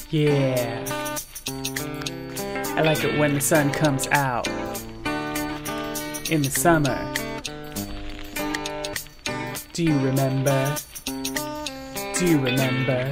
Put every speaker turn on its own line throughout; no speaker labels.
Yeah, I like it when the sun comes out in the summer. Do you remember? Do you remember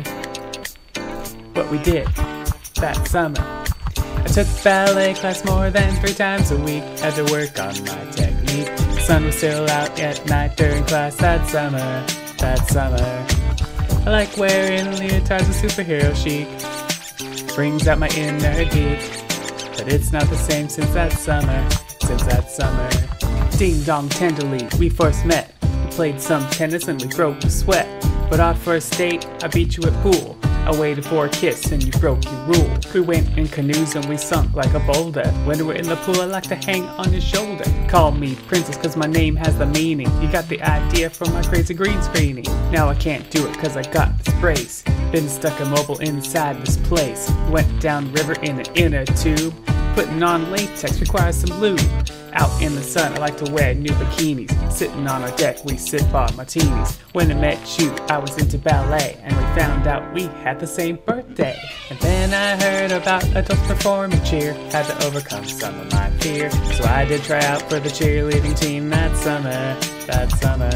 what we did that summer? I took ballet class more than 3 times a week. Had to work on my technique. The sun was still out at night during class that summer. That summer, I like wearing leotards with superhero chic. Brings out my inner geek, but it's not the same since that summer. Since that summer, ding dong tenderly, we first met. We played some tennis and we broke a sweat. But our first date, I beat you at pool. I waited for a kiss and you broke your rule. We went in canoes and we sunk like a boulder. When we're in the pool, I like to hang on your shoulder. Call me princess cause my name has the meaning. You got the idea from my crazy green screening. Now I can't do it cause I got this brace. Been stuck immobile inside this place. Went down river in an inner tube. Putting on latex requires some lube. Out in the sun, I like to wear new bikinis. Sitting on our deck, we sip our martinis. When I met you, I was into ballet, and we found out we had the same birthday. And then I heard about adults performing cheer. Had to overcome some of my fear, so I did try out for the cheerleading team that summer. That summer,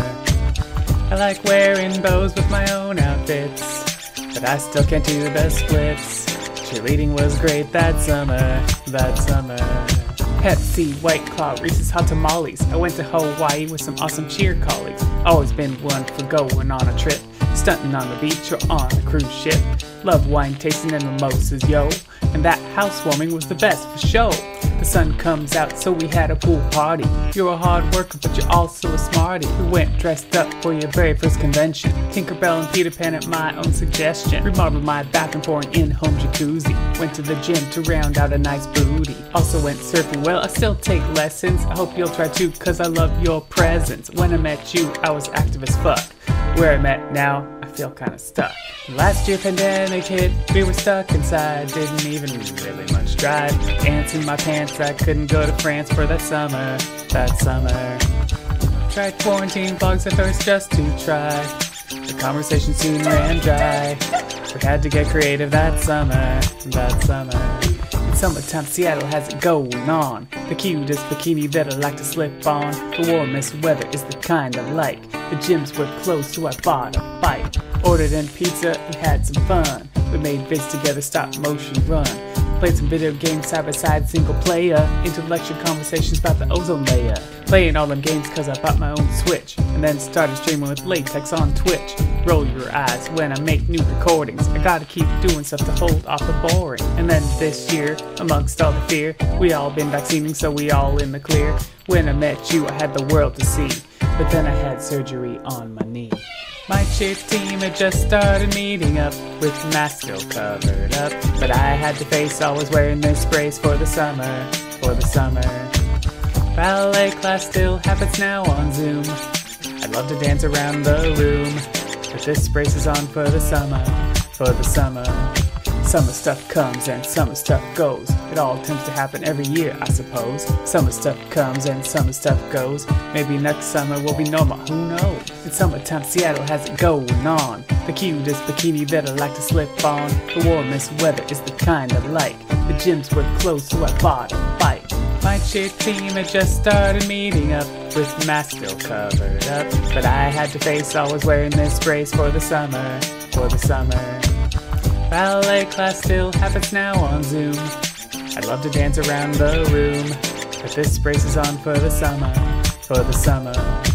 I like wearing bows with my own outfits, but I still can't do the splits. Cheerleading was great that summer. That summer, Pepsi, White Claw, Reese's Hot Tamales. I went to Hawaii with some awesome cheer colleagues. Always been one for going on a trip, stunting on the beach or on a cruise ship. Love wine tasting and mimosas, yo. And that housewarming was the best for show. The sun comes out, so we had a pool party. You're a hard worker, but you're also a smarty. We went dressed up for your very first convention. Tinkerbell and Peter Pan at my own suggestion. Remodeled my bathroom for an in-home jacuzzi. Went to the gym to round out a nice booty. Also went surfing, well, I still take lessons. I hope you'll try too, cause I love your presence. When I met you, I was active as fuck. Where I'm at now, I feel kinda stuck. Last year pandemic hit, we were stuck inside. Didn't even really much drive. Ants in my pants, I couldn't go to France for that summer. That summer, tried quarantine vlogs at first just to try. The conversation soon ran dry. We had to get creative that summer. That summer, in summertime Seattle has it going on. The cutest bikini that I like to slip on. The warmest weather is the kind I like. The gyms were closed, so I bought a bike. Ordered in pizza and had some fun. We made vids together, stop motion run. Played some video games side by side, single player. Intellectual conversations about the ozone layer. Playing all them games cause I bought my own Switch. And then started streaming with latex on Twitch. Roll your eyes when I make new recordings. I gotta keep doing stuff to hold off the boring. And then this year, amongst all the fear, we all been vaccining so we all in the clear. When I met you I had the world to see, but then I had surgery on my knee. My cheer team had just started meeting up, with masks still covered up. But I had to face always wearing this brace for the summer. For the summer, ballet class still happens now on Zoom. I'd love to dance around the room, but this brace is on for the summer. For the summer, summer stuff comes and summer stuff goes. It all tends to happen every year, I suppose. Summer stuff comes and summer stuff goes. Maybe next summer will be normal, who knows? In summertime, Seattle has it going on. The cutest bikini that I like to slip on. The warmest weather is the kind I like. The gyms were closed, so I bought a bike. My cheer team had just started meeting up, with masks still covered up. But I had to face always wearing this brace for the summer. For the summer, ballet class still happens now on Zoom. I'd love to dance around the room, but this brace is on for the summer. For the summer.